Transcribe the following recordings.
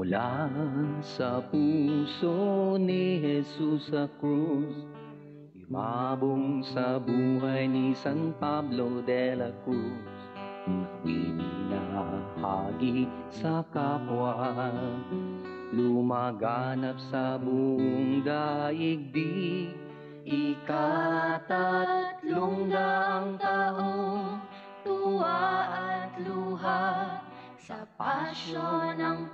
Mula sa puso ni Jesus sa krus, umabong sa buhay ni San Pablo de la Cruz. Ibinahagi sa kapwa, lumaganap sa buong daigdig. Ikatatlong daang taong tuwa at luha sa pasyon ng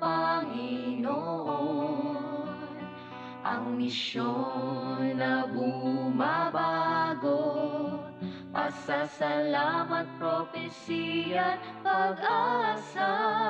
Panginoon. Ang misyon na bumabago, pasasalamat, propesiya, pag-asa.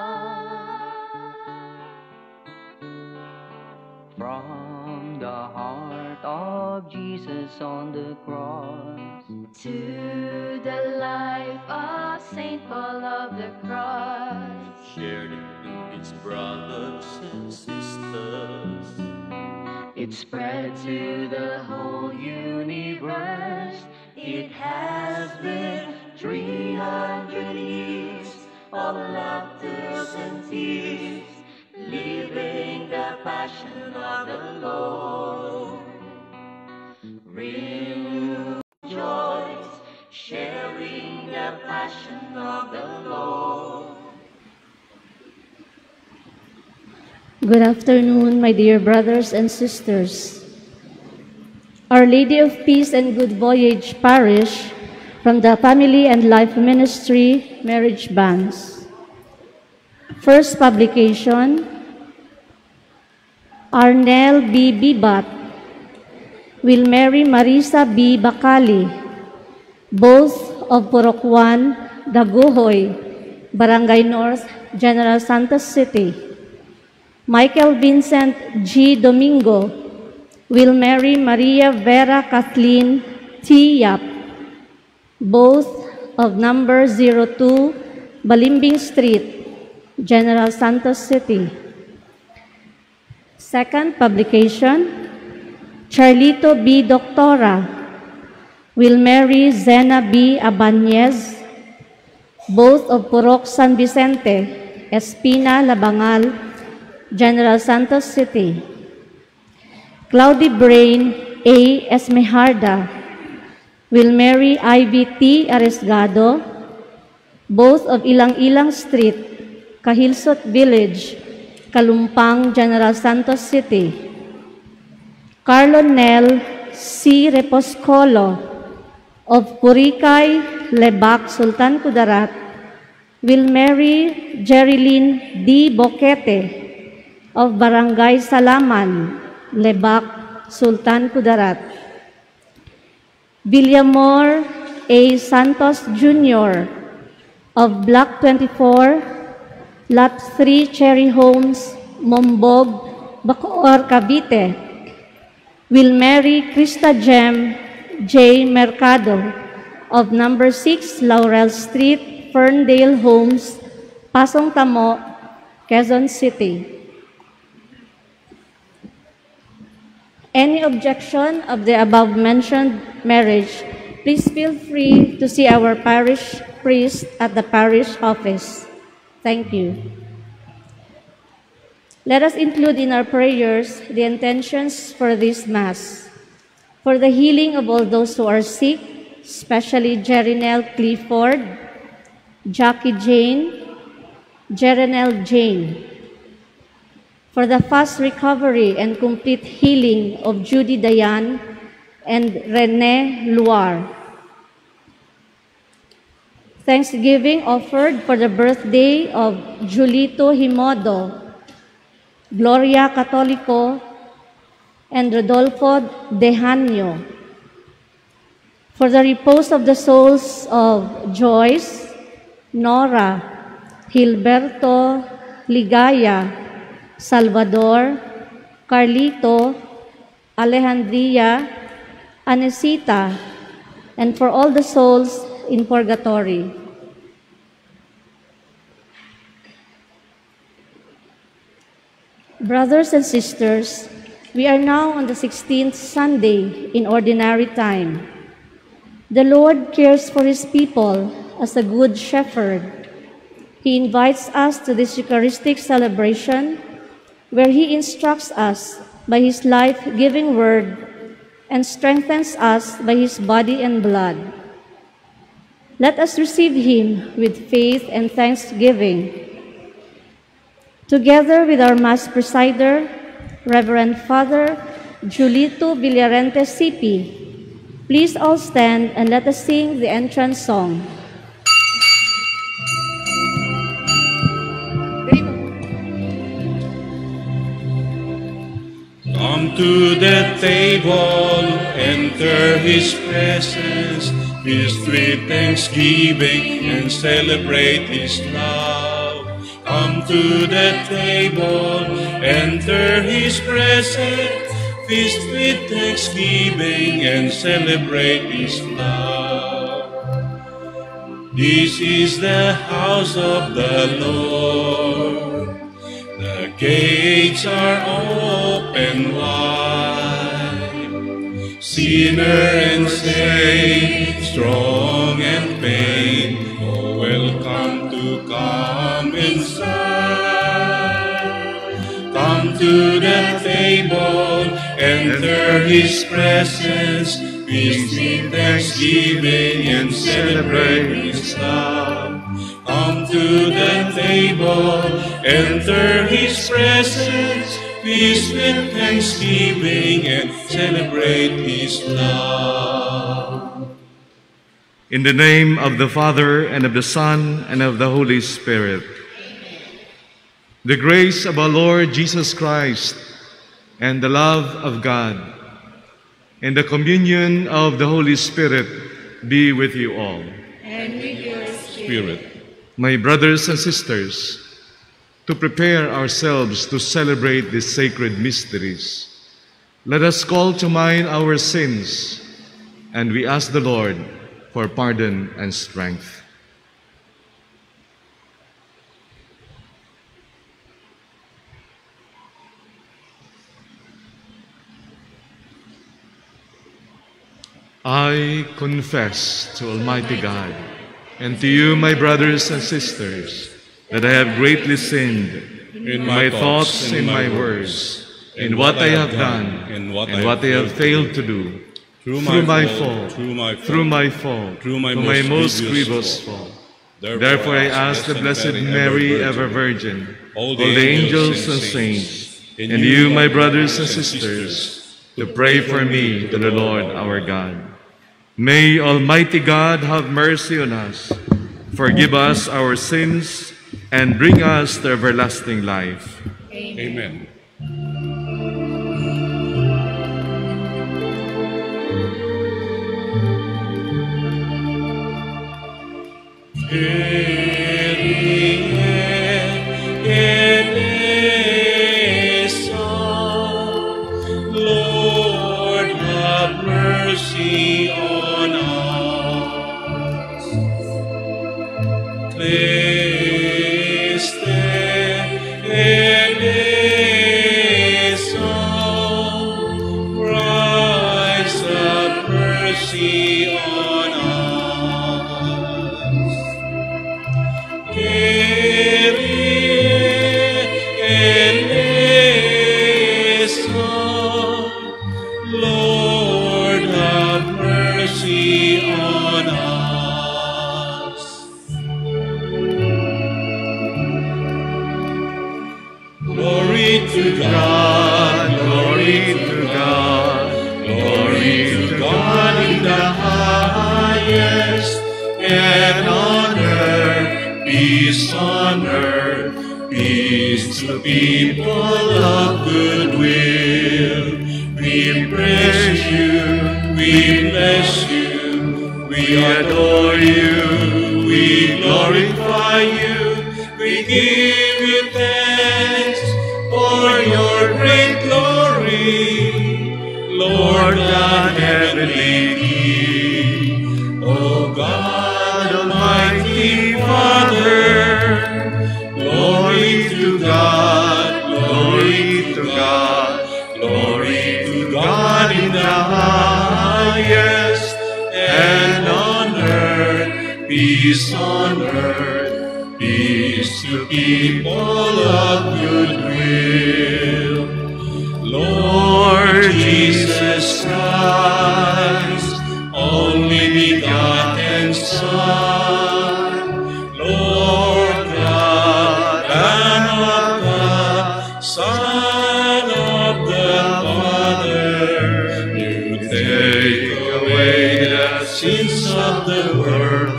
From the heart of Jesus on the cross to the life of Saint Paul of the Cross, shared into its brothers and sisters. it spread to the whole universe. It has been 300 years of laughter and tears, living the passion of the Lord. Rejoice, sharing the passion of the Lord. Good afternoon, my dear brothers and sisters. Our Lady of Peace and Good Voyage Parish, from the Family and Life Ministry Marriage Banns. First publication, Arnel B. Bibat will marry Marisa B. Bacali, both of Purokwan, Daguhoy, Barangay North, General Santos City. Michael Vincent G. Domingo will marry Maria Vera Kathleen T. Yap, both of number 02 Balimbing Street, General Santos City. Second publication, Charlito B. Doctora will marry Zena B. Abanez, both of Purok San Vicente, Espina, Labangal, General Santos City. Cloudy Brain A. Esmejarda will marry Ivy T. Aresgado, both of Ilang-Ilang Street, Kahilsot Village, Kalumpang, General Santos City. Carlo Nel C. Reposcolo of Purikay, Lebac, Sultan Kudarat will marry Jerilyn D. Boquete of Barangay Salaman, Lebac, Sultan Kudarat. Villamor A. Santos Jr. of Block 24, Lot 3, Cherry Homes, Mombog, Bacoor, Cavite, will marry Krista Jem J. Mercado of number 6, Laurel Street, Ferndale Homes, Pasong Tamo, Quezon City. Any objection of the above-mentioned marriage, please feel free to see our parish priest at the parish office. Thank you. Let us include in our prayers the intentions for this Mass. For the healing of all those who are sick, especially Jerinel Clifford, Jackie Jane, Jerenel Jane. For the fast recovery and complete healing of Judy Dayan and Rene Luar. Thanksgiving offered for the birthday of Julito Himodo, Gloria Catolico, and Rodolfo Dejanio. For the repose of the souls of Joyce, Nora, Hilberto, Ligaya, Salvador, Carlito, Alejandria, Anesita, and for all the souls in purgatory. Brothers and sisters, we are now on the 16th Sunday in Ordinary Time. The Lord cares for His people as a good shepherd. He invites us to this Eucharistic celebration where he instructs us by his life-giving word and strengthens us by his body and blood. Let us receive him with faith and thanksgiving. Together with our Mass presider, Reverend Father Julito Villarente CP, please all stand and let us sing the entrance song. Come to the table, enter his presence, feast with thanksgiving and celebrate his love. Come to the table, enter his presence, feast with thanksgiving and celebrate his love. This is the house of the Lord. The gates are open wide. Sinner and saint, strong and faint, oh, welcome to come inside. Come to the table, enter his presence, feast with thanksgiving and celebrate his love. Come to the table, enter his presence, feast with thanksgiving and celebrate his love. In the name of the Father, and of the Son, and of the Holy Spirit. The grace of our Lord Jesus Christ, and the love of God, and the communion of the Holy Spirit be with you all. And with your spirit. My brothers and sisters, to prepare ourselves to celebrate these sacred mysteries, let us call to mind our sins, and we ask the Lord for pardon and strength. I confess to Almighty God and to you, my brothers and sisters, that I have greatly sinned in my thoughts, in my words, in what I have done, and what I have failed to do, through my fault, through my most grievous fault. Therefore I ask the Blessed Mary, ever Virgin, all the angels and saints, and you, my brothers and sisters, to pray for me to the Lord our God. May Almighty God have mercy on us, forgive us our sins, and bring us to everlasting life. Amen. Lord, have mercy on us. Christ, have mercy on us. Lord, have mercy on us. Glory to God, glory to God, glory to God in the highest, and on earth, peace to people of good will. We praise you, we bless you, we adore you, we glorify you, we give you thanks for your great glory, Lord God, heavenly King, O God, Almighty Father. Glory to God, glory to God, glory to God in the highest, and on earth, peace to people of good will. Lord Jesus Christ, only begotten Son, Lord God, Lamb of God, Son of the Father, you take away the sins of the world,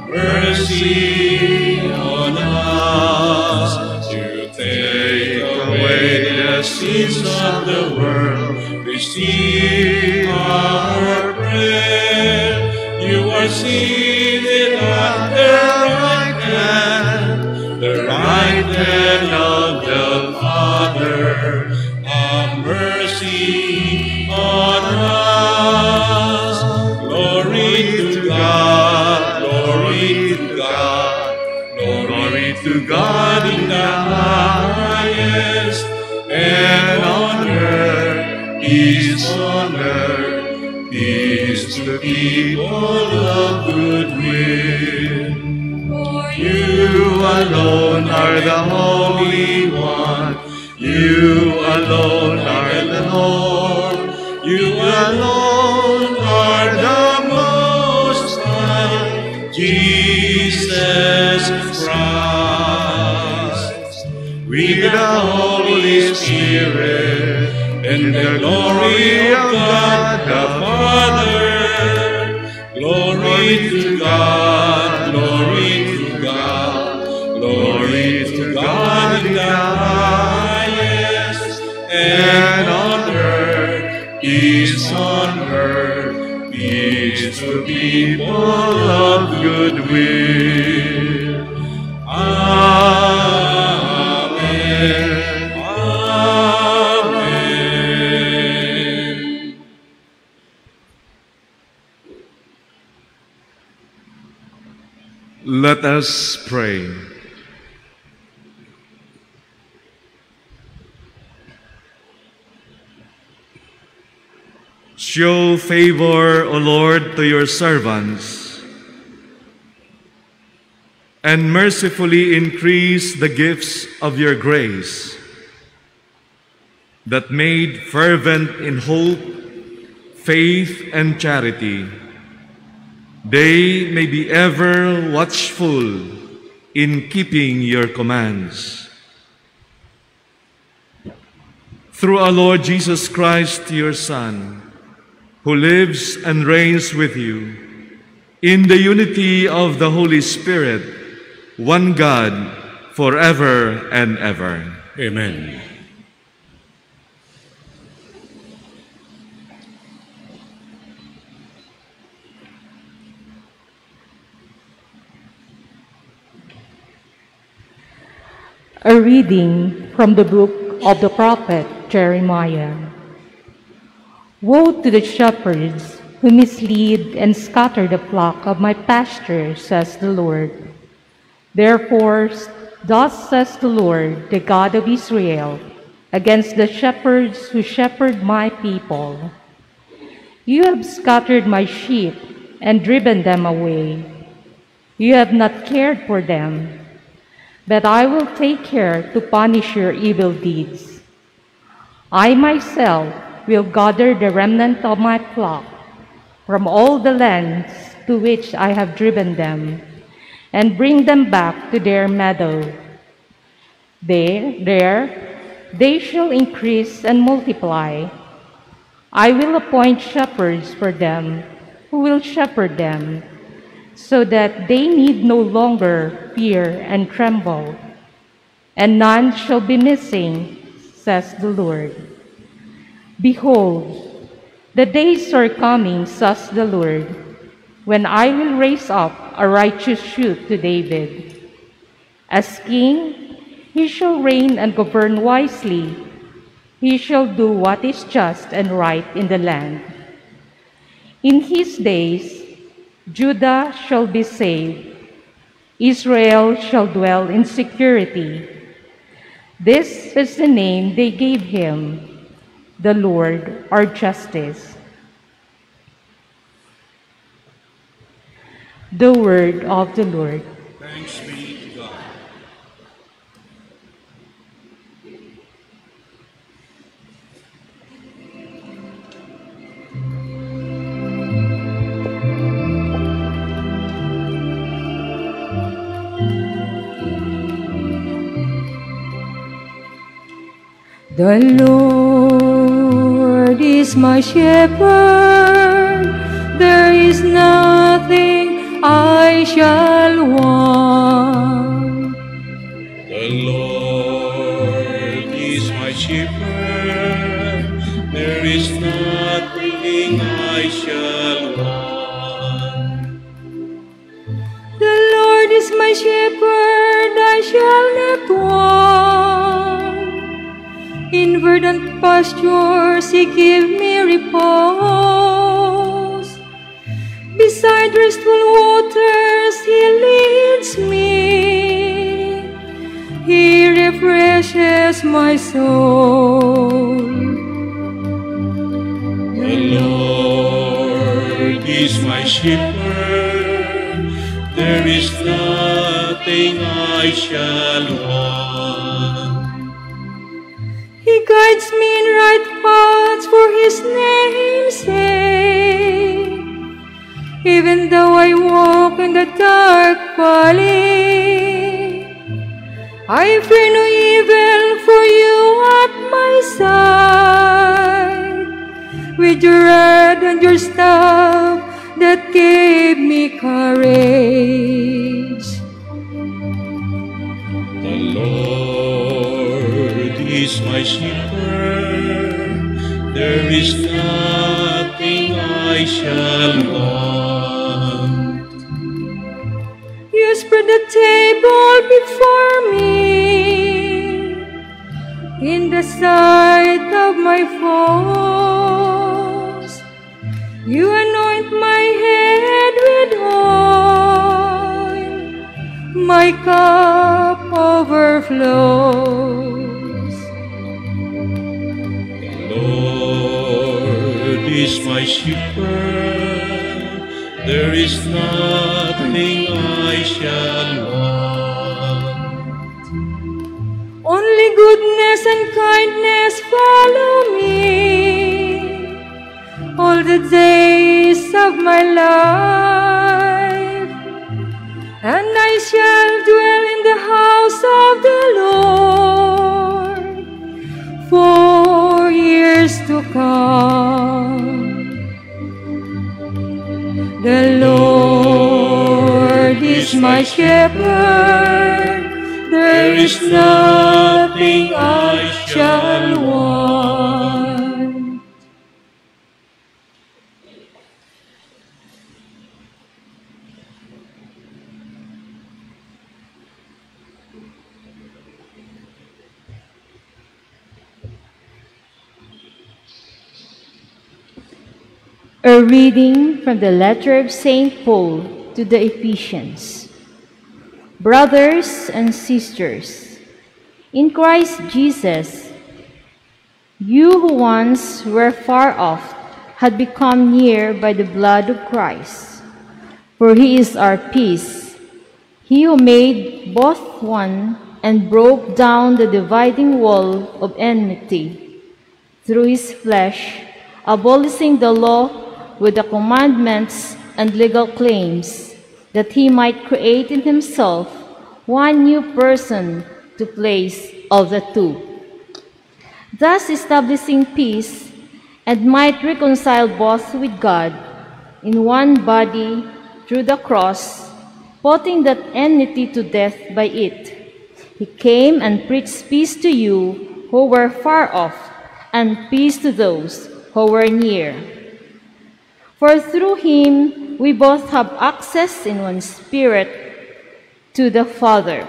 mercy on us. You take away the sins of the world, receive our prayer. You are seated at the right hand of the Father. Have mercy on us. Glory to God, glory to God, glory to God in the highest, and on earth peace on earth, peace to people of good will. For you alone are the Holy One, you alone are the Lord, you alone are the Most High, Jesus Christ. With the Holy Spirit and the glory of God the Father, glory to God, glory to God, glory to God in the highest, and on earth, peace on earth, peace to people of good will. Amen. Amen. Let us pray. Show favor, O Lord, to your servants, and mercifully increase the gifts of your grace, that made fervent in hope, faith, and charity, they may be ever watchful in keeping your commands. Through our Lord Jesus Christ, your Son, who lives and reigns with you, in the unity of the Holy Spirit, one God, forever and ever. Amen. A reading from the book of the prophet Jeremiah. Woe to the shepherds who mislead and scatter the flock of my pasture, says the Lord. Therefore, thus says the Lord, the God of Israel, against the shepherds who shepherd my people. You have scattered my sheep and driven them away. You have not cared for them. But I will take care to punish your evil deeds. I myself will gather the remnant of my flock from all the lands to which I have driven them, and bring them back to their meadow. There they shall increase and multiply. I will appoint shepherds for them who will shepherd them, so that they need no longer fear and tremble, and none shall be missing, says the Lord. Behold, the days are coming, says the Lord, when I will raise up a righteous shoot to David. As king, he shall reign and govern wisely. He shall do what is just and right in the land. In his days, Judah shall be saved. Israel shall dwell in security. This is the name they gave him, the Lord our justice. The word of the Lord. Thanks be to God. The Lord is my shepherd, there is nothing I shall want. The Lord is my shepherd, there is nothing I shall want. The Lord is my shepherd, I shall not want. In verdant pastures he give me repose. Beside restful waters he leads me. He refreshes my soul. The Lord is my shepherd, there is nothing I shall want. He guides me in right paths for his name's sake. Even though I walk in the dark valley, I fear no evil, for you at my side. With your rod and your staff that gave me courage. The Lord is my shepherd, there is nothing I shall want. You spread the table before me in the sight of my foes. You anoint my head with oil, my cup overflows. The Lord is my shepherd, there is nothing I shall want. Only goodness and kindness follow me all the days of my life, and I shall dwell in the house of the Lord for years to come. The Lord is my shepherd, there is nothing I shall want. A reading from the letter of St. Paul to the Ephesians. Brothers and sisters, in Christ Jesus, you who once were far off had become near by the blood of Christ. For he is our peace, he who made both one and broke down the dividing wall of enmity through his flesh, abolishing the law with the commandments and legal claims, that he might create in himself one new person to place of the two, thus establishing peace, and might reconcile both with God in one body through the cross, putting that enmity to death by it. He came and preached peace to you who were far off, and peace to those who were near. For through him we both have access in one Spirit to the Father.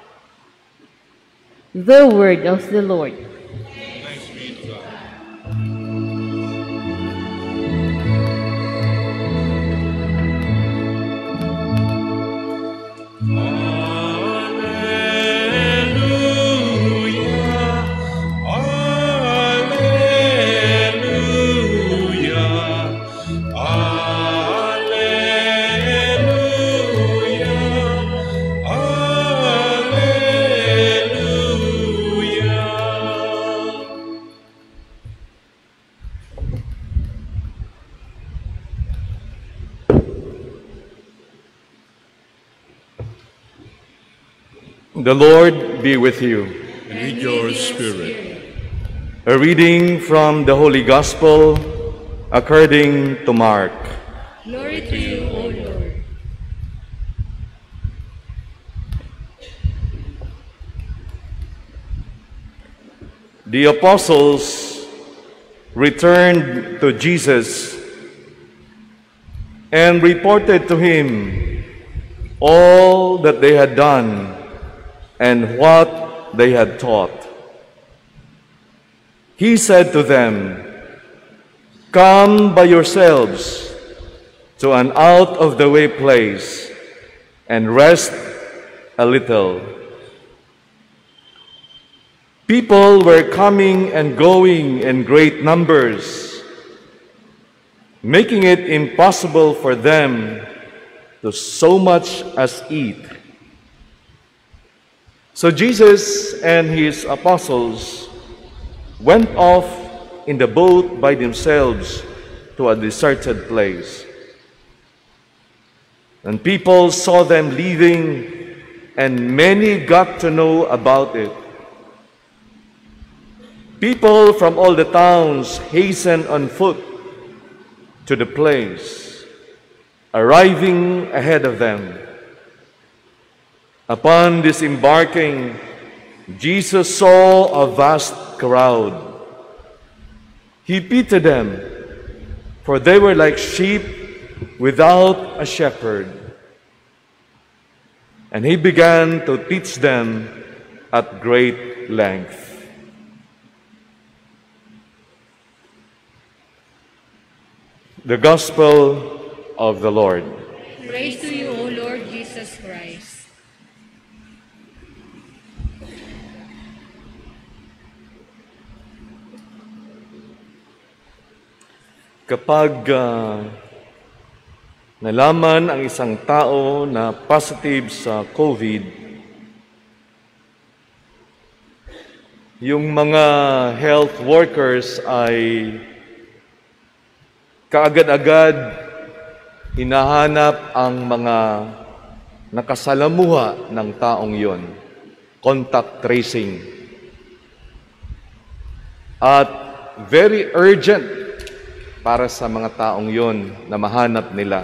The word of the Lord. Thanks be to God. The Lord be with you. And with your spirit. A reading from the Holy Gospel according to Mark. Glory to you, O Lord. The apostles returned to Jesus and reported to him all that they had done and what they had taught. He said to them, "Come by yourselves to an out-of-the-way place and rest a little." People were coming and going in great numbers, making it impossible for them to so much as eat. So Jesus and his apostles went off in the boat by themselves to a deserted place. And people saw them leaving, and many got to know about it. People from all the towns hastened on foot to the place, arriving ahead of them. Upon disembarking, Jesus saw a vast crowd. He pitied them, for they were like sheep without a shepherd. And he began to teach them at great length. The Gospel of the Lord. Praise to you, O Lord Jesus Christ. Kapag nalaman ang isang tao na positive sa COVID, yung mga health workers ay kaagad-agad hinahanap ang mga nakasalamuha ng taong yon, contact tracing. At very urgent para sa mga taong yon na mahanap nila.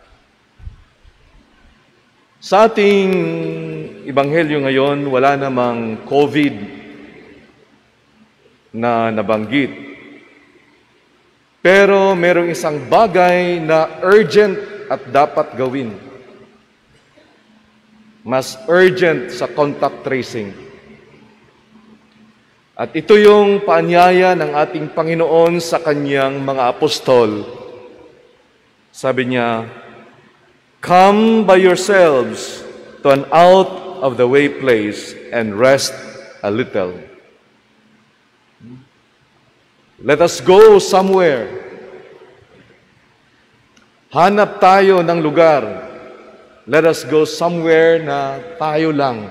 Sa ating ebanghelyo ngayon, wala namang COVID na nabanggit. Pero merong isang bagay na urgent at dapat gawin. Mas urgent sa contact tracing. At ito yung paanyaya ng ating Panginoon sa kanyang mga apostol. Sabi niya, "Come by yourselves to an out-of-the-way place and rest a little." Let us go somewhere. Hanap tayo ng lugar. Let us go somewhere na tayo lang.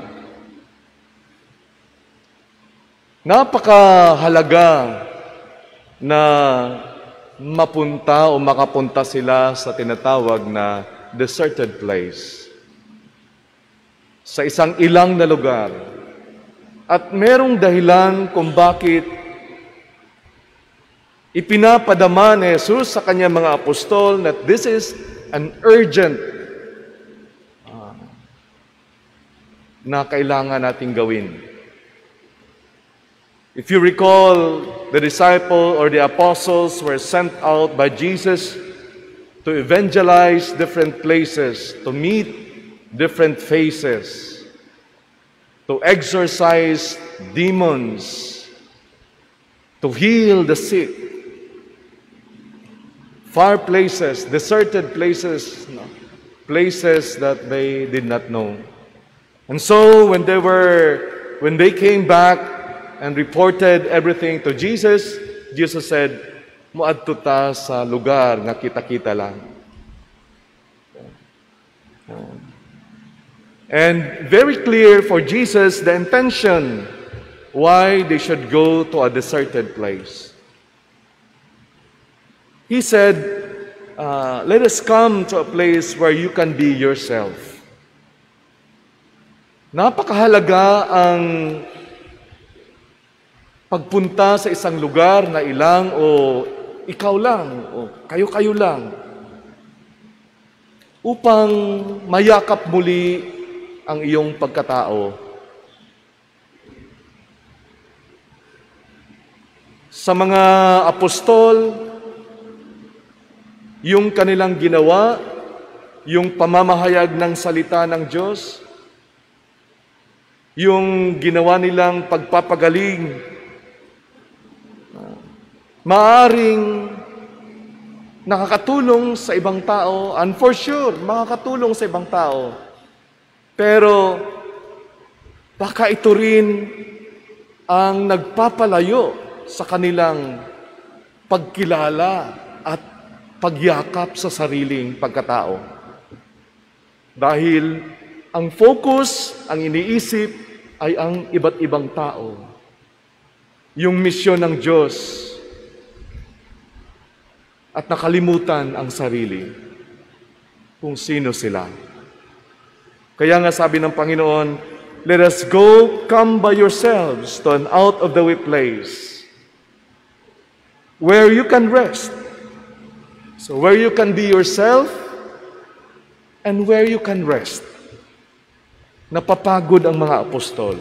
Napakahalaga na mapunta o makapunta sila sa tinatawag na deserted place. Sa isang ilang na lugar. At merong dahilan kung bakit ipinapadama ni Jesus sa kanyang mga apostol that this is an urgent na kailangan nating gawin. If you recall, the disciple or the apostles were sent out by Jesus to evangelize different places, to meet different faces, to exorcise demons, to heal the sick. Far places, deserted places, places that they did not know. And so when they came back and reported everything to Jesus, Jesus said, "Muadto ta sa lugar nga kita-kita lang." And very clear for Jesus the intention why they should go to a deserted place. He said, let us come to a place where you can be yourself. Napakahalaga ang pagpunta sa isang lugar na ilang o ikaw lang o kayo-kayo lang upang mayakap muli ang iyong pagkatao. Sa mga apostol, yung kanilang ginawa, yung pamamahayag ng salita ng Diyos, yung ginawa nilang pagpapagaling, maaring nakakatulong sa ibang tao, and for sure, makakatulong sa ibang tao. Pero, baka ito rin ang nagpapalayo sa kanilang pagkilala at pagyakap sa sariling pagkatao. Dahil ang focus, ang iniisip ay ang iba't ibang tao. Yung misyon ng Diyos at nakalimutan ang sarili kung sino sila. Kaya nga sabi ng Panginoon, let us go, come by yourselves to an out of the way place where you can rest. So where you can be yourself and where you can rest. Napapagod ang mga apostol.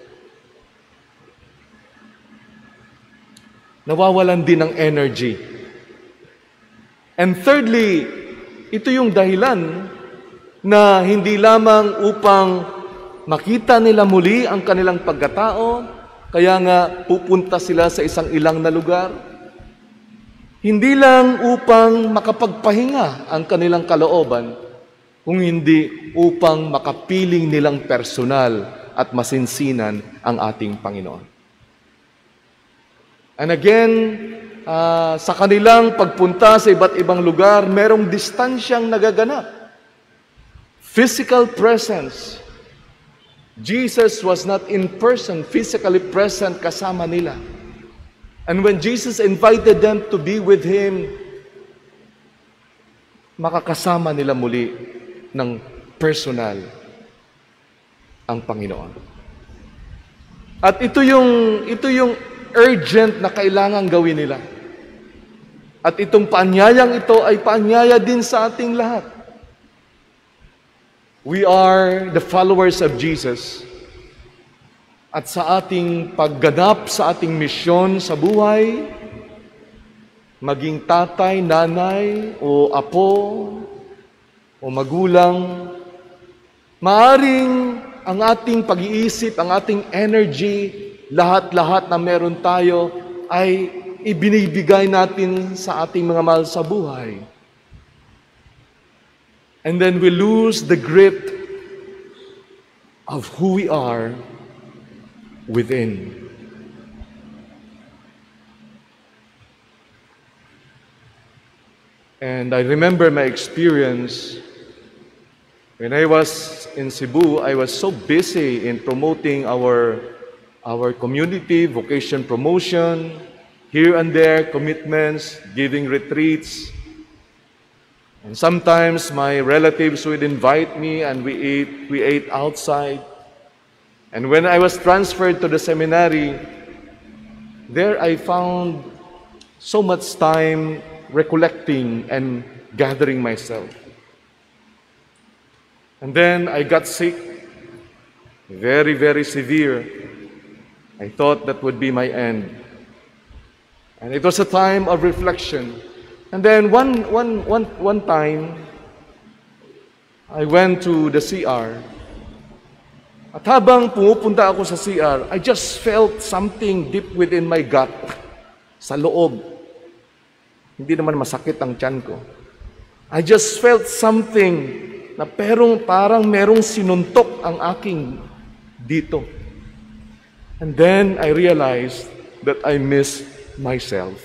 Nawawalan din ng energy. And thirdly, ito yung dahilan na hindi lamang upang makita nila muli ang kanilang pagkatao, kaya nga pupunta sila sa isang ilang na lugar. Hindi lang upang makapagpahinga ang kanilang kalooban, kung hindi upang makapiling nilang personal at masinsinan ang ating Panginoon. And again, sa kanilang pagpunta sa iba't ibang lugar, merong distansyang nagaganap. Physical presence. Jesus was not in person, physically present kasama nila. And when Jesus invited them to be with Him, makakasama nila muli ng personal ang Panginoon. At ito yung urgent na kailangan gawin nila. At itong paanyayang ito ay paanyaya din sa ating lahat. We are the followers of Jesus. At sa ating pagganap sa ating misyon sa buhay, maging tatay, nanay, o apo, o magulang, maaring ang ating pag-iisip, ang ating energy, lahat-lahat na meron tayo ay ibinibigay natin sa ating mga mahal sa buhay. And then we lose the grip of who we are within. And I remember my experience when I was in Cebu. I was so busy in promoting our community, vocation promotion, here and there, commitments, giving retreats. And sometimes my relatives would invite me and we ate outside. And when I was transferred to the seminary, there I found so much time recollecting and gathering myself. And then I got sick, very, very severe. I thought that would be my end. And it was a time of reflection. And then one time, I went to the CR. At habang pumupunta ako sa CR, I just felt something deep within my gut, sa loob. Hindi naman masakit ang tiyan ko. I just felt something na parang merong sinuntok ang aking dito. And then I realized that I miss myself.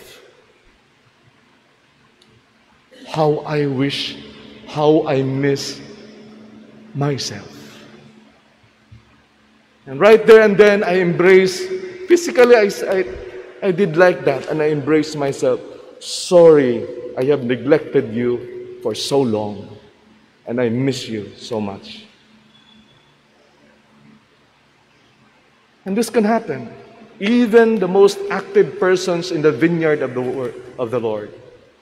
How I miss myself. And right there and then, I embraced, physically I did like that, and I embraced myself. Sorry, I have neglected you for so long, and I miss you so much. And this can happen. even the most active persons in the vineyard of the Lord.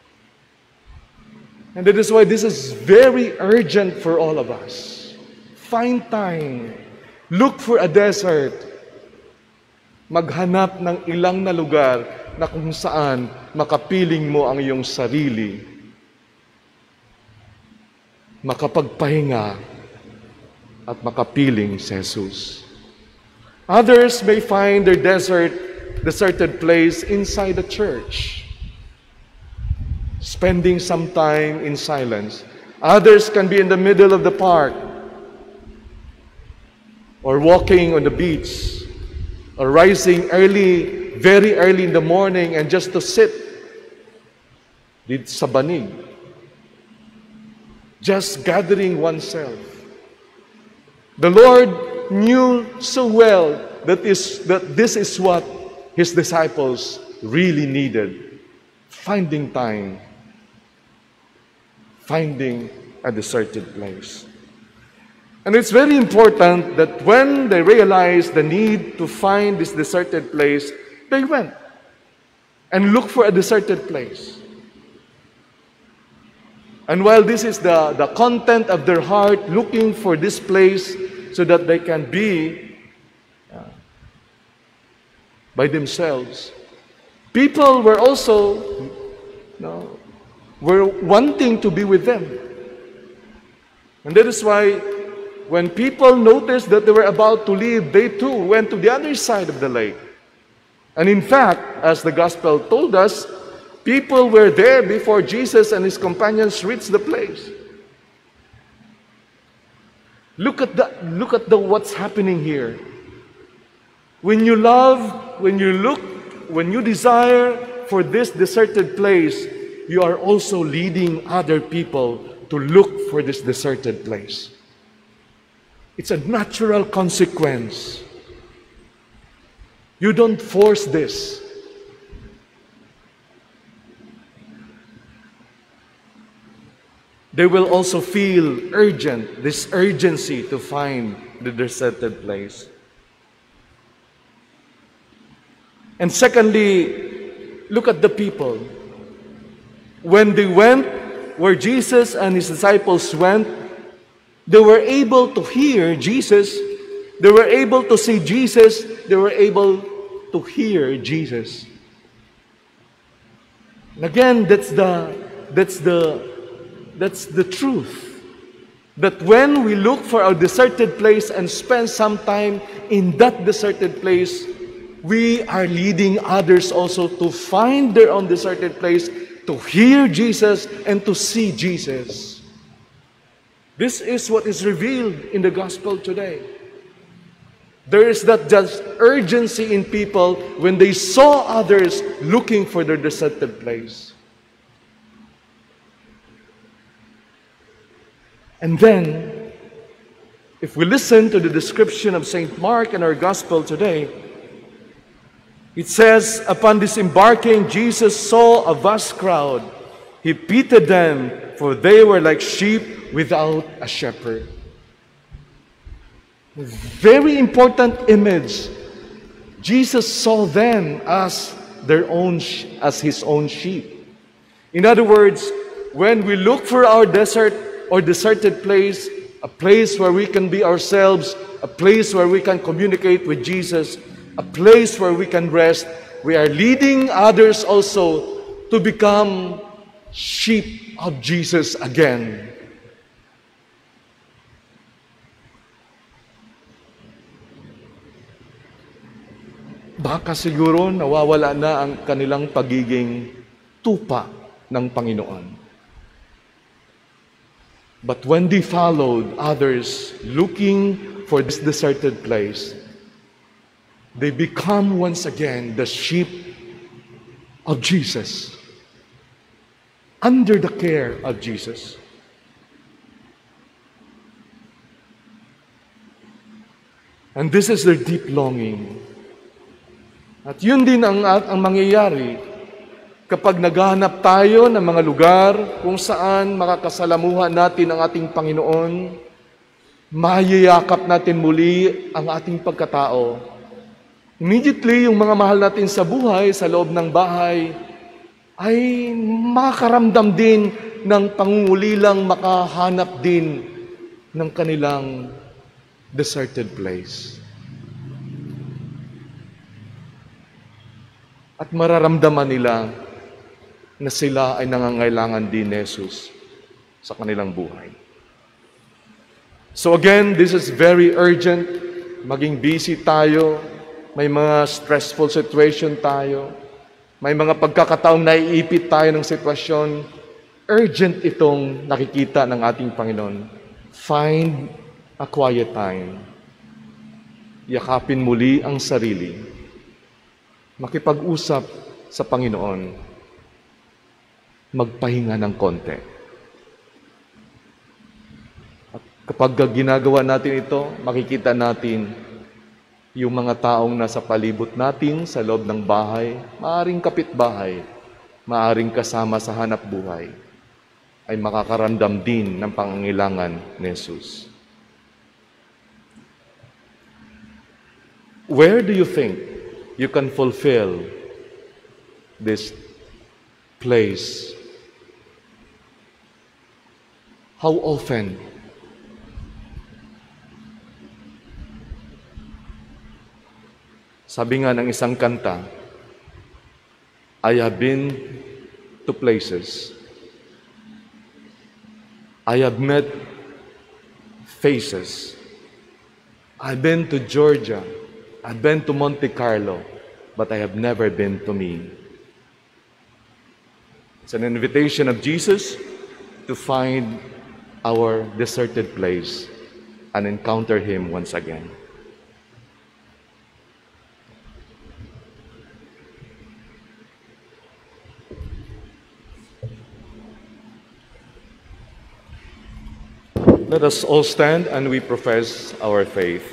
And that is why this is very urgent for all of us. Find time. Look for a desert. Maghanap ng ilang na lugar na kung saan makapiling mo ang iyong sarili. Makapagpahinga at makapiling si Jesus. Others may find their deserted place inside the church, spending some time in silence. Others can be in the middle of the park, or walking on the beach, or rising early, very early in the morning, and just to sit dito sa banig, just gathering oneself. The Lord knew so well that this is what His disciples really needed. Finding time. Finding a deserted place. And it's very important that when they realized the need to find this deserted place, they went and looked for a deserted place. And while this is the content of their heart, looking for this place so that they can be by themselves, people were also were wanting to be with them. And that is why when people noticed that they were about to leave, they too went to the other side of the lake. And in fact, as the gospel told us, people were there before Jesus and his companions reached the place. Look at what's happening here. When you love, when you look, when you desire for this deserted place, you are also leading other people to look for this deserted place. It's a natural consequence. You don't force this. They will also feel this urgency to find the deserted place. And secondly, look at the people. When they went where Jesus and his disciples went, they were able to hear Jesus. They were able to see Jesus. They were able to hear Jesus. And again, that's the truth. That when we look for a deserted place and spend some time in that deserted place, we are leading others also to find their own deserted place, to hear Jesus and to see Jesus. This is what is revealed in the gospel today. There is that just urgency in people when they saw others looking for their deserted place. And then, if we listen to the description of St. Mark in our gospel today, it says, upon disembarking, Jesus saw a vast crowd. He pitied them, for they were like sheep without a shepherd. Very important image. Jesus saw them as his own sheep. In other words, when we look for our desert or deserted place, a place where we can be ourselves, a place where we can communicate with Jesus, a place where we can rest, we are leading others also to become sheep of Jesus again. Baka siguro nawawala na ang kanilang pagiging tupa ng Panginoon. But when they followed others looking for this deserted place, they become once again the sheep of Jesus, under the care of Jesus. And this is their deep longing. At yun din ang mangyayari kapag naghahanap tayo ng mga lugar kung saan makakasalamuhan natin ang ating Panginoon, mayayakap natin muli ang ating pagkatao. Immediately, yung mga mahal natin sa buhay, sa loob ng bahay, ay makakaramdam din ng pangungulilang makahanap din ng kanilang deserted place. At mararamdaman nila na sila ay nangangailangan din ni Jesus sa kanilang buhay. So again, this is very urgent. Maging busy tayo. May mga stressful situation tayo. May mga pagkakataong naiipit tayo ng sitwasyon. Urgent itong nakikita ng ating Panginoon. Find a quiet time. Yakapin muli ang sarili. Makipag-usap sa Panginoon. Magpahinga ng konti. At kapag ginagawa natin ito, makikita natin yung mga taong nasa palibot natin sa loob ng bahay, maaring kapitbahay, maaring kasama sa hanap buhay, ay makakaramdam din ng pangangailangan ni Jesus. Where do you think you can fulfill this place? How often? Sabi nga ng isang kanta, I have been to places. I have met faces. I've been to Georgia. I've been to Monte Carlo, but I have never been to me. It's an invitation of Jesus to find our deserted place and encounter Him once again. Let us all stand and we profess our faith.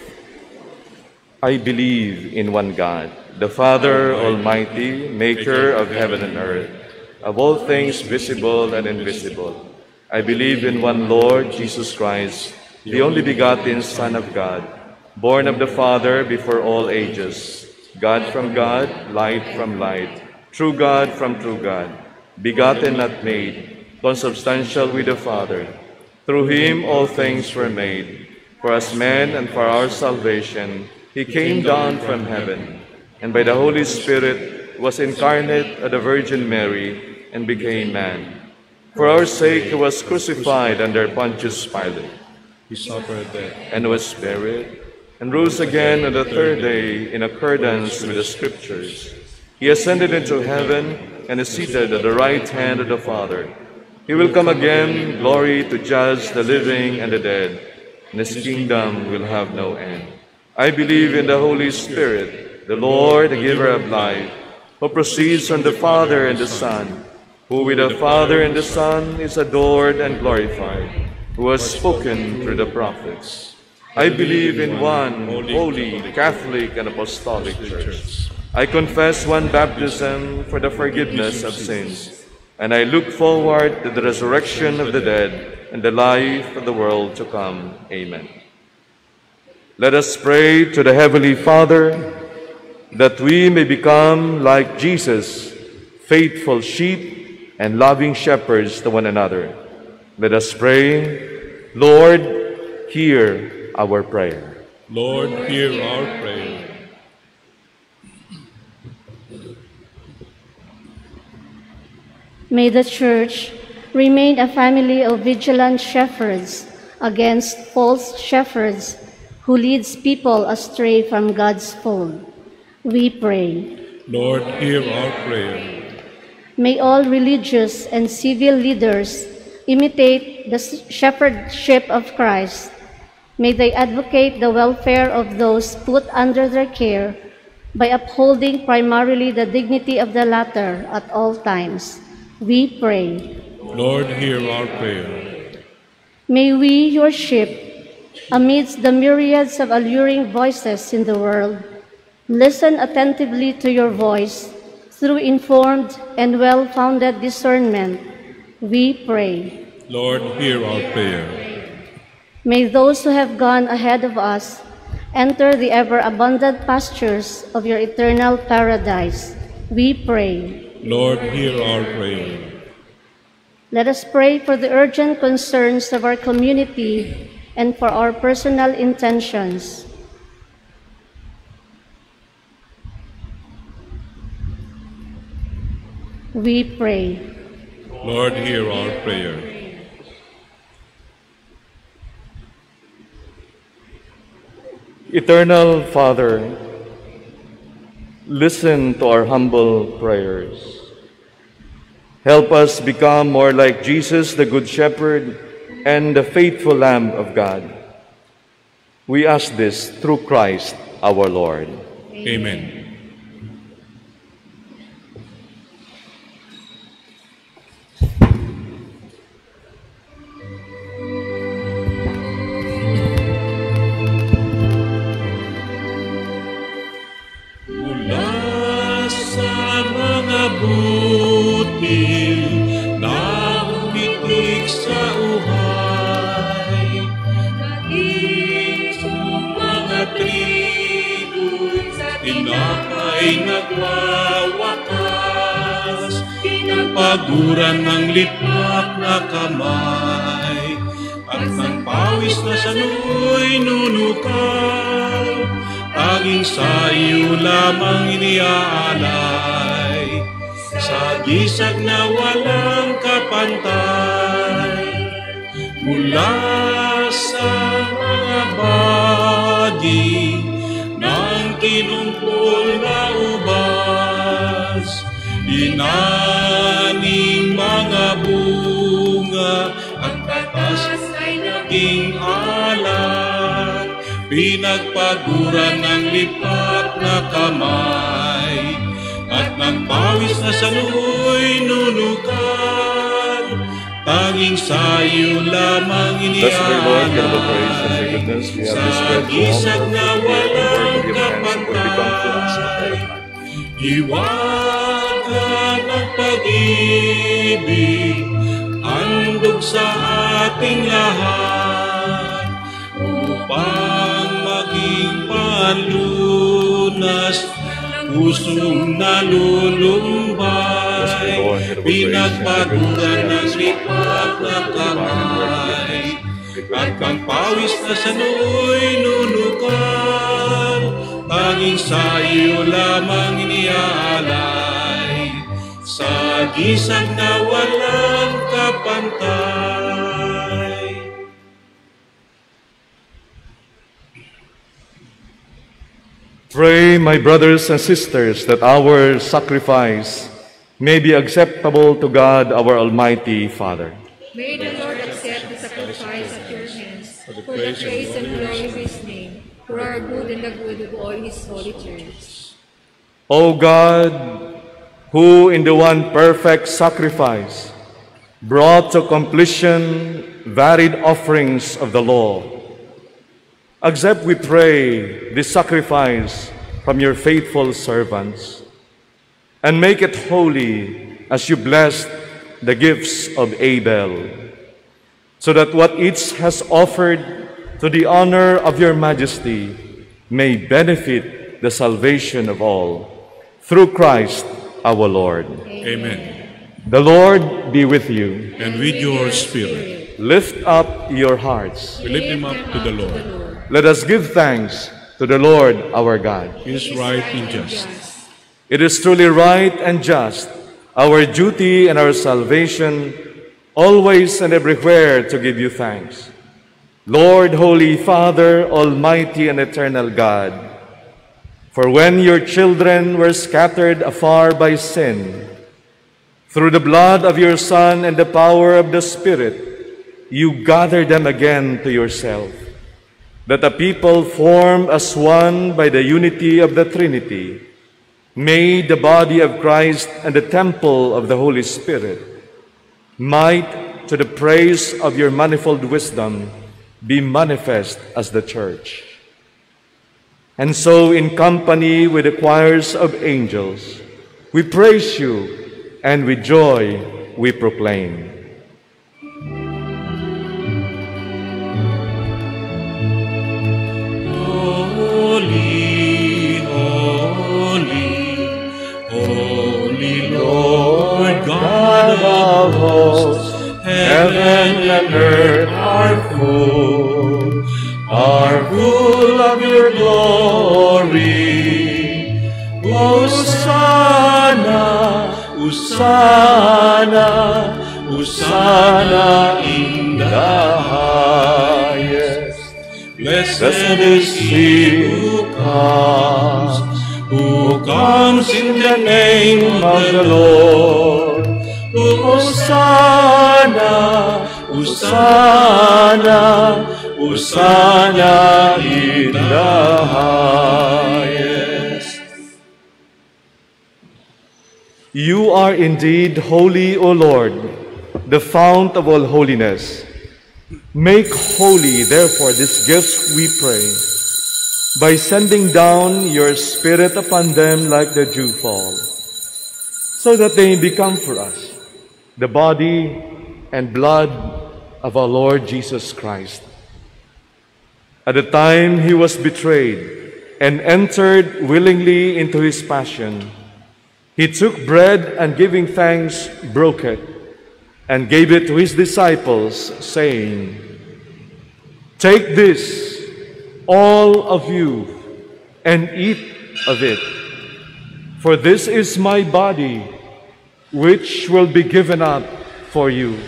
I believe in one God, the Father Almighty, maker of heaven and earth, of all things visible and invisible. I believe in one Lord Jesus Christ, the only begotten Son of God, born of the Father before all ages, God from God, light from light, true God from true God, begotten not made, consubstantial with the Father. Through Him all things were made. For us men and for our salvation, He came down from heaven, and by the Holy Spirit was incarnate of the Virgin Mary and became man. For our sake He was crucified under Pontius Pilate. He suffered death and was buried, and rose again on the third day in accordance with the Scriptures. He ascended into heaven and is seated at the right hand of the Father. He will come again, glory to judge the living and the dead, and His kingdom will have no end. I believe in the Holy Spirit, the Lord, the giver of life, who proceeds from the Father and the Son, who with the Father and the Son is adored and glorified, who has spoken through the prophets. I believe in one holy, Catholic, and Apostolic Church. I confess one baptism for the forgiveness of sins, and I look forward to the resurrection of the dead and the life of the world to come. Amen. Let us pray to the Heavenly Father that we may become like Jesus, faithful sheep and loving shepherds to one another. Let us pray, Lord, hear our prayer. Lord, hear our prayer. May the Church remain a family of vigilant shepherds against false shepherds who leads people astray from God's fold. We pray. Lord, hear our prayer. May all religious and civil leaders imitate the shepherdship of Christ. May they advocate the welfare of those put under their care by upholding primarily the dignity of the latter at all times. We pray. Lord, hear our prayer. May we, your sheep, amidst the myriads of alluring voices in the world, listen attentively to your voice through informed and well-founded discernment. We pray. Lord, hear our prayer. May those who have gone ahead of us enter the ever-abundant pastures of your eternal paradise, we pray. Lord, hear our prayer. Let us pray for the urgent concerns of our community and for our personal intentions. We pray. Lord, hear our prayer. Eternal Father, listen to our humble prayers. Help us become more like Jesus, the Good Shepherd, and the faithful Lamb of God. We ask this through Christ our Lord. Amen. Paguran ng lipat na kamay at ng pawis na sano'y nunukaw, tanging sa iyo lamang iniaalay, sa gisag na walang kapantay. Mula sa mga bagi ng kinumpol na ubas, inaning mga bunga at katas ay naging alat, pinagpaguran ng lipat na kamay at ng pawis na sano'y nunukan, tanging sa iyo lamang iniaalay, sa gisag na walang kapantay. Iwagan ang pag-ibig, handog sa ating lahat, upang maging panlunas pusong nalulumbay, pinagpaguran ng lipat na kamay at ang pawis na sano'y nunukan, tanging sa iyo lamang iniaalay, sa gisag na walang kapantay. Pray, my brothers and sisters, that our sacrifice may be acceptable to God, our Almighty Father. May the Lord accept the sacrifice at your hands for the praise and glory of his name, for our good and the good of all his holy church. O God, who in the one perfect sacrifice brought to completion varied offerings of the law, accept, we pray, this sacrifice from your faithful servants, and make it holy as you blessed the gifts of Abel, so that what each has offered to the honor of your majesty may benefit the salvation of all. Through Christ our Lord. Amen. The Lord be with you. And with your spirit. Lift up your hearts. We lift them up to the Lord. Let us give thanks to the Lord our God. It is right and just. It is truly right and just, our duty and our salvation, always and everywhere to give you thanks. Lord, Holy Father, Almighty and Eternal God, for when your children were scattered afar by sin, through the blood of your Son and the power of the Spirit, you gathered them again to yourself, that a people formed as one by the unity of the Trinity, made the body of Christ and the temple of the Holy Spirit, might, to the praise of your manifold wisdom, be manifest as the Church. And so, in company with the choirs of angels, we praise you, and with joy we proclaim. Oh, your glory. Hosanna, Hosanna, Hosanna in the highest. Blessed is he who comes in the name of the Lord. Hosanna, Hosanna, Hosanna in the highest. You are indeed holy, O Lord, the fount of all holiness. Make holy, therefore, these gifts, we pray, by sending down your Spirit upon them like the dewfall, so that they become for us the body and blood of our Lord Jesus Christ. At the time he was betrayed and entered willingly into his passion, he took bread and giving thanks, broke it, and gave it to his disciples, saying, "Take this, all of you, and eat of it, for this is my body, which will be given up for you."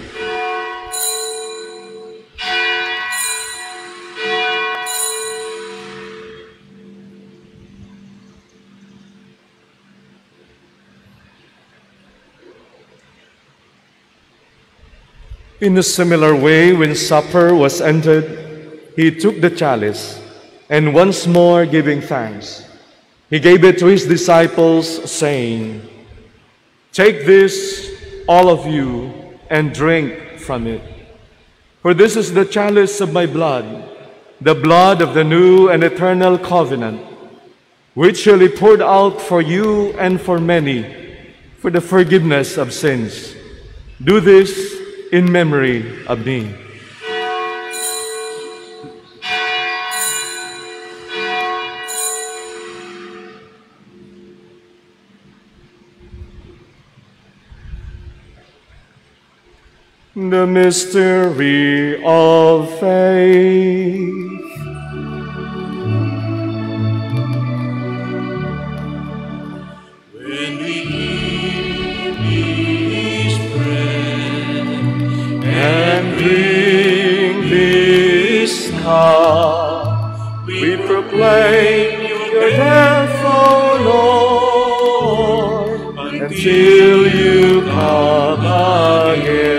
In a similar way, when supper was ended, he took the chalice, and once more giving thanks, he gave it to his disciples, saying, "Take this, all of you, and drink from it. For this is the chalice of my blood, the blood of the new and eternal covenant, which shall be poured out for you and for many for the forgiveness of sins. Do this in memory of me." The mystery of faith. When we eat his bread and drink his cup, we proclaim your death, O Lord, until you come again.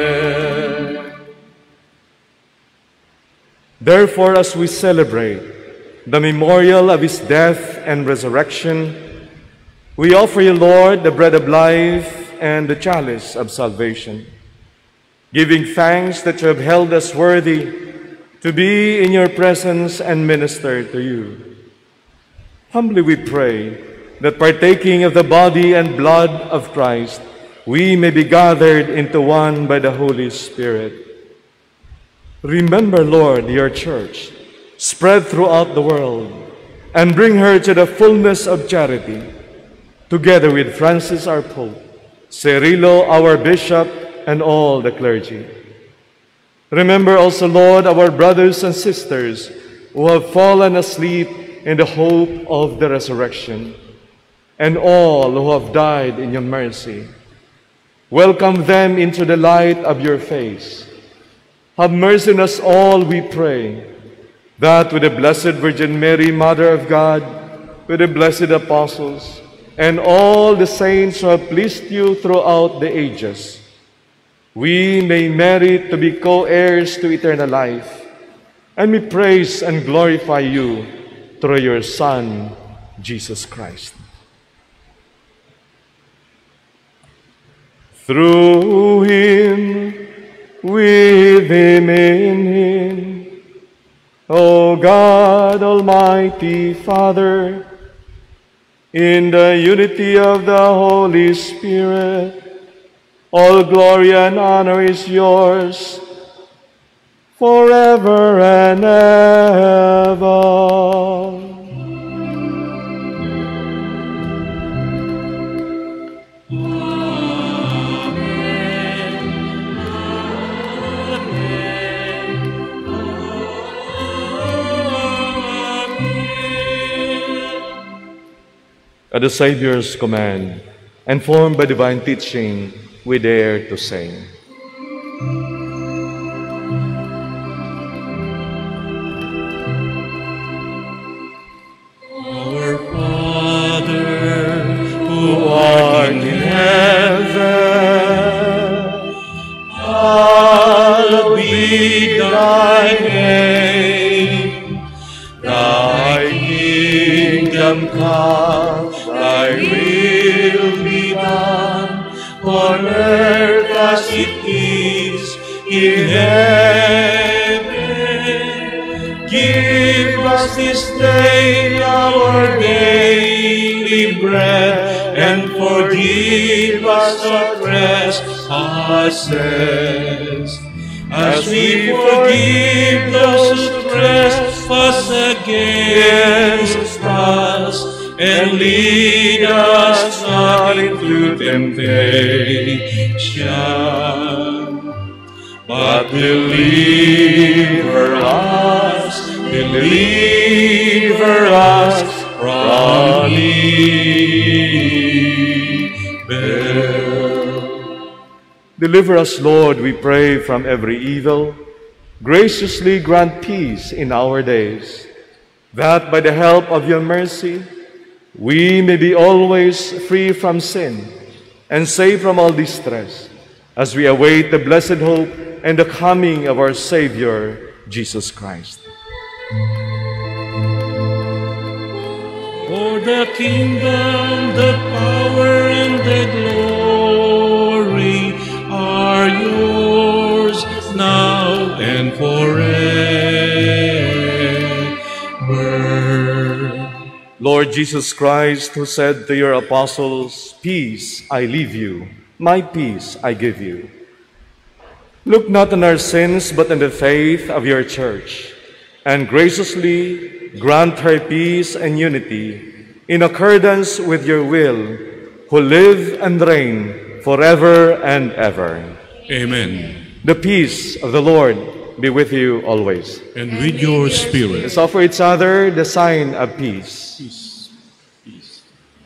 Therefore, as we celebrate the memorial of his death and resurrection, we offer you, Lord, the bread of life and the chalice of salvation, giving thanks that you have held us worthy to be in your presence and minister to you. Humbly we pray that partaking of the body and blood of Christ, we may be gathered into one by the Holy Spirit. Remember, Lord, your church, spread throughout the world, and bring her to the fullness of charity, together with Francis our Pope, Cirilo our Bishop, and all the clergy. Remember also, Lord, our brothers and sisters who have fallen asleep in the hope of the resurrection, and all who have died in your mercy. Welcome them into the light of your face. Have mercy on us all, we pray, that with the Blessed Virgin Mary, Mother of God, with the blessed apostles, and all the saints who have pleased you throughout the ages, we may merit to be co-heirs to eternal life, and we praise and glorify you through your Son, Jesus Christ. Through him, with him, in him, O God, Almighty Father, in the unity of the Holy Spirit, all glory and honor is yours forever and ever. At the Savior's command, and formed by divine teaching, we dare to sing. Our Father, who art in heaven, hallowed be thy name. Thy kingdom come, thy will be done, on earth as it is in heaven. Give us this day our daily bread, and forgive us our trespasses, as we forgive those who trespass against us. And lead us not into temptation, but deliver us from evil. Deliver us, Lord, we pray, from every evil. Graciously grant peace in our days, that by the help of your mercy, we may be always free from sin and safe from all distress, as we await the blessed hope and the coming of our Savior, Jesus Christ. For the kingdom, the power, and the glory are yours, now and forever. Lord Jesus Christ, who said to your apostles, "Peace I leave you, my peace I give you," look not on our sins, but on the faith of your church, and graciously grant her peace and unity in accordance with your will, who live and reign forever and ever. Amen. The peace of the Lord be with you always. And with your spirit. Let's offer each other the sign of peace. Peace. Peace.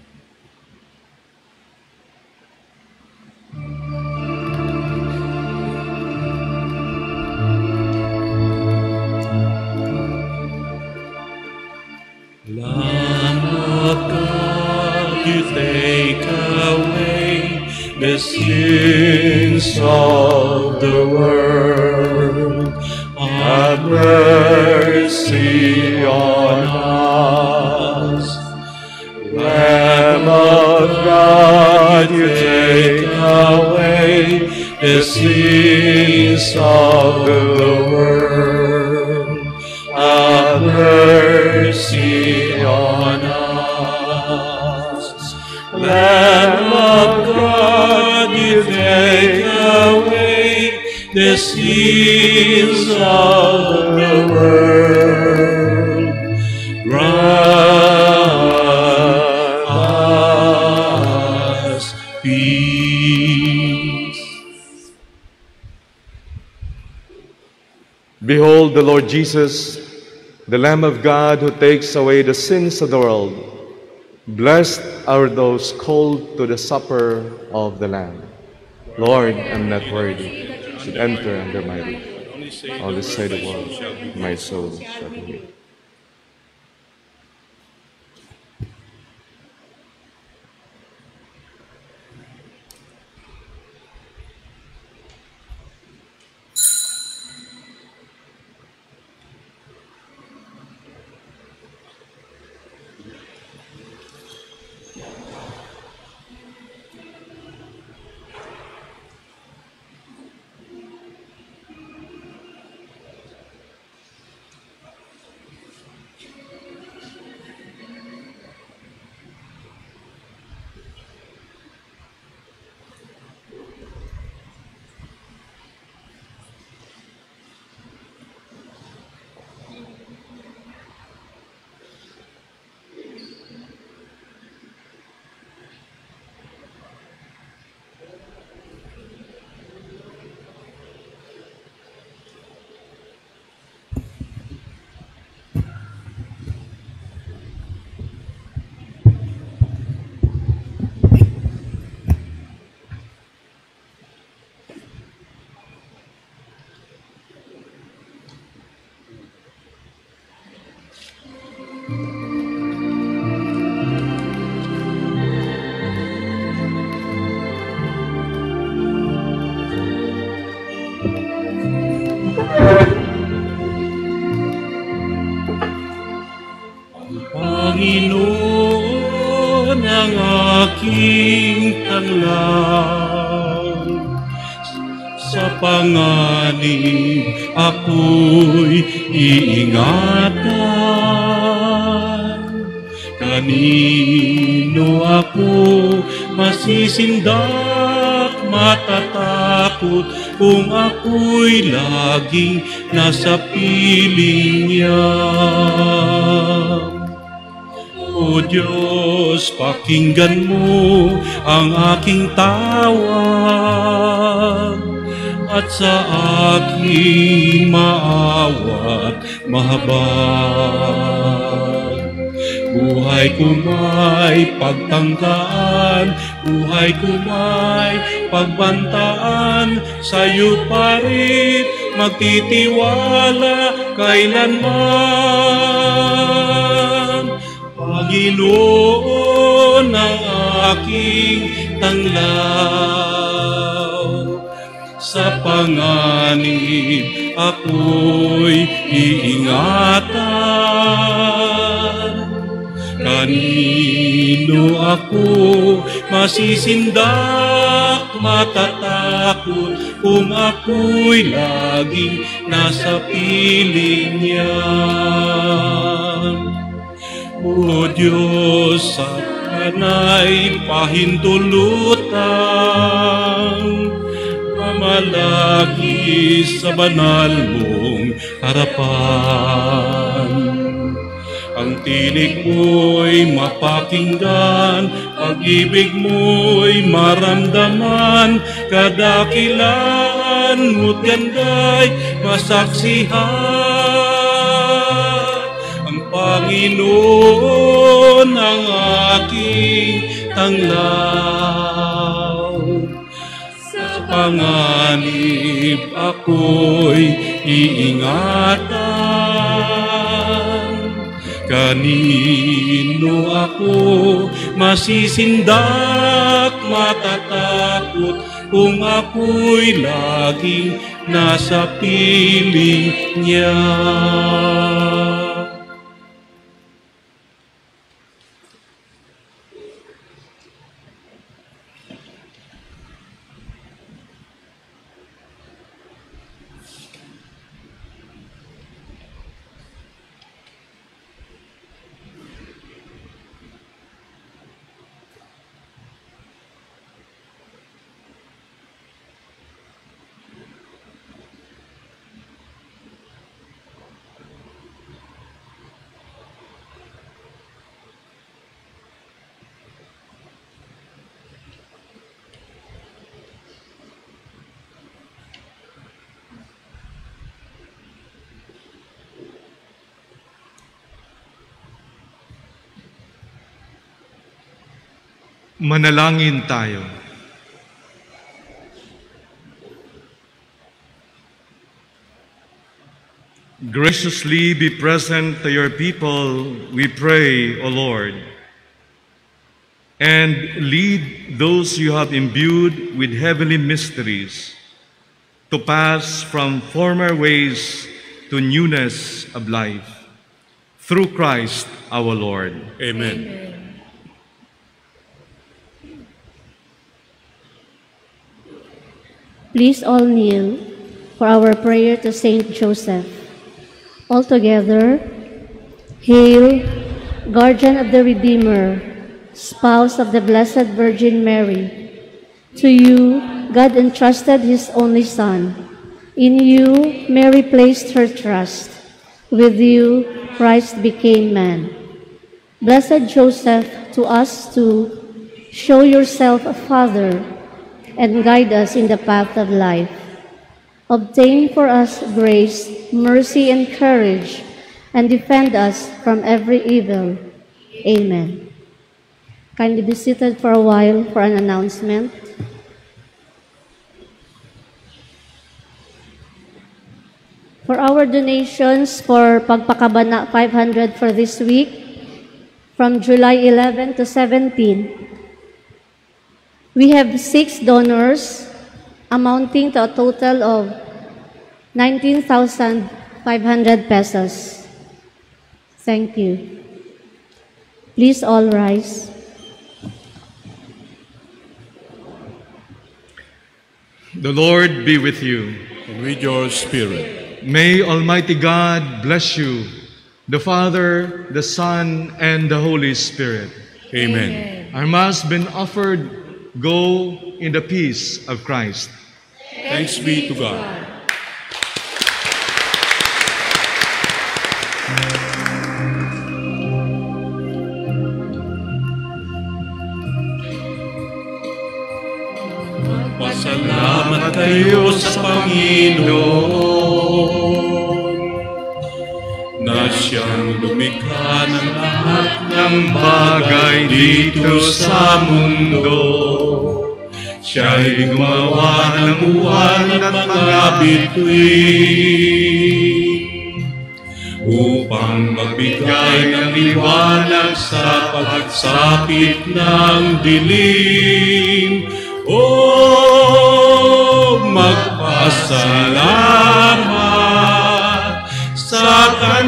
Lamb of God, you take away the sins of the world. Have mercy on us. Lamb of God, you take away the sins of the world. Have mercy on us. Lamb of God, you take away the sins of the world. Grant us peace. Behold the Lord Jesus, the Lamb of God who takes away the sins of the world. Blessed are those called to the supper of the Lamb. Lord, I'm not worthy to enter under my roof. Only say the word, my soul shall be healed. Panginoon ang aking tanglaw. Sa panganib ako'y iingatan. Kanino ako masisindak, matatakot kung ako'y laging nasa piling niya. O Diyos, pakinggan mo ang aking tawag at sa aking maawa't mahabag. Buhay ko may pagtangkaan, buhay ko may pagbantaan, sa'yo pa rin magtitiwala kailanman. Panginoon ang aking tanglaw. Sa panganib ako'y iingatan. Kanino ako masisindak, matatakot kung ako'y laging nasa piling niya. O Diyos, sana'y pahintulutan, mamalagi sa banal mong harapan. Ang tinig mo'y mapakinggan, pag-ibig mo'y maramdaman, kadakilaan mo't ganda'y masaksihan. Ang Panginoon ang aking tanglaw. Sa panganib ako'y iingatan. Kanino ako masisindak, matatakot kung ako'y laging nasa piling niya. Manalangin tayo. Graciously be present to your people, we pray, O Lord, and lead those you have imbued with heavenly mysteries to pass from former ways to newness of life. Through Christ our Lord. Amen. Please all kneel for our prayer to Saint Joseph. All together, hail, guardian of the Redeemer, spouse of the Blessed Virgin Mary. To you, God entrusted his only Son. In you, Mary placed her trust. With you, Christ became man. Blessed Joseph, to us too, show yourself a father and guide us in the path of life. Obtain for us grace, mercy, and courage, and defend us from every evil. Amen. Kindly be seated for a while for an announcement. For our donations for Pagpakabana 500 for this week, from July 11 to 17, we have 6 donors amounting to a total of 19,500 pesos. Thank you. Please all rise. The Lord be with you. And with your spirit. May Almighty God bless you, the Father, the Son, and the Holy Spirit. Amen. Our Mass has been offered. Go in the peace of Christ. Thanks be to God. Pasalamat kayo sa Panginoon na siyang lumikha ng lahat ng bagay dito sa mundo. Siya'y gumawa ng buwan at mga bituin upang magbigay ng liwanag sa pagsapit ng dilim. Magpasalamat sa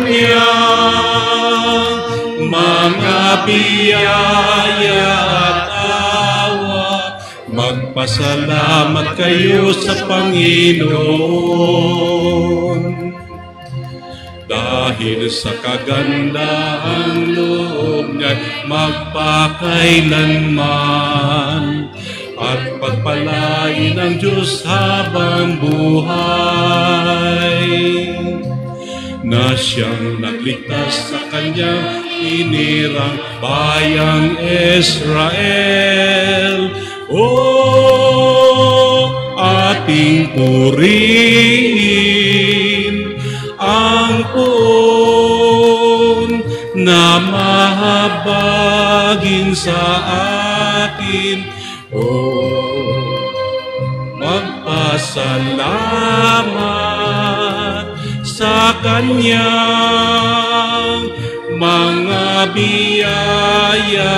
Kanyang mga biyaya at awa. Magpasalamat kayo sa Panginoon dahil sa kagandahang loob niya'y magpakailanman. At pagpalain ng Diyos habang buhay, na siyang nagligtas sa kanyang inirang bayang Israel. Ating purihin ang poon na mahabagin sa atin. Magpasalamat sa Kanyang mga biyaya